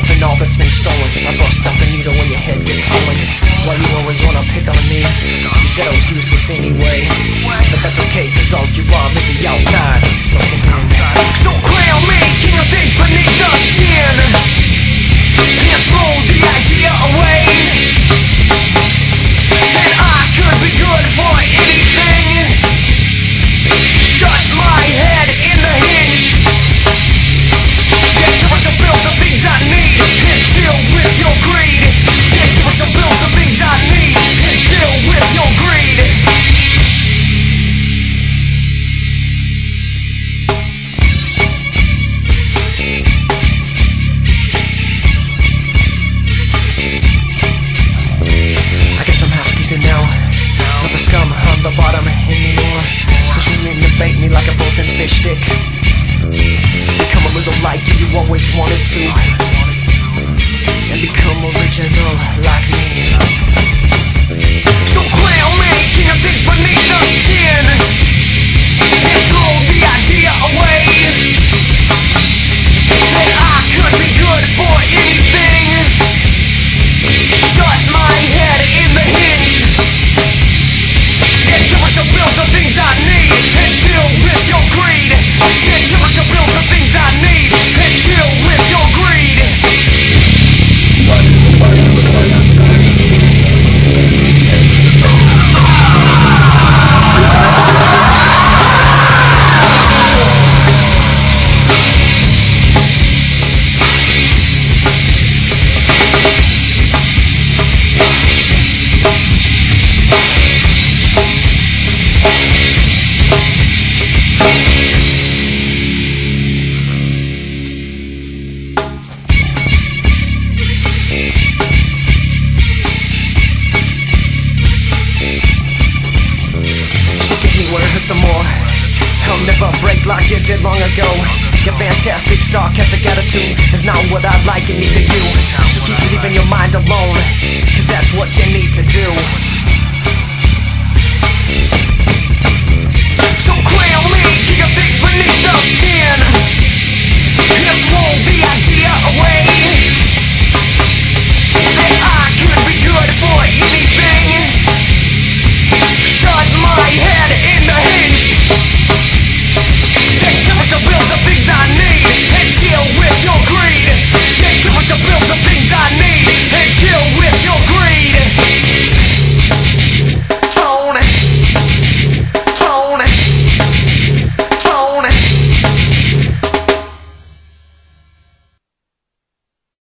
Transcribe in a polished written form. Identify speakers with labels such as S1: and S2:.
S1: recovering all that's been stolen. I bust out the needle when your head gets swollen. Why you always wanna pick on me? You said I was useless anyway, but that's okay, cause all you are is the outside looking in. So crown me, king of things beneath the skin, and throw the idea away that I could be good for anything. Shut my head in the hinge, get towards the bills of things I need, and deal with your greed. Get towards the bills of things I need, and deal with your greed. I guess I'm half decent now, not the scum on the bottom anymore. Pushing in to bait me like a frozen fish stick. Become a little like you always wanted to, and become original like me. So crown me, king of things beneath the skin, and throw the idea away that I could be good for anything. Shut my head in the hinge, get towards the bills of things I need, and deal with your greed. Get towards the bills of things I need, and deal with your greed. I'll never break like you did long ago. Your fantastic sarcastic attitude is not what I'd like in the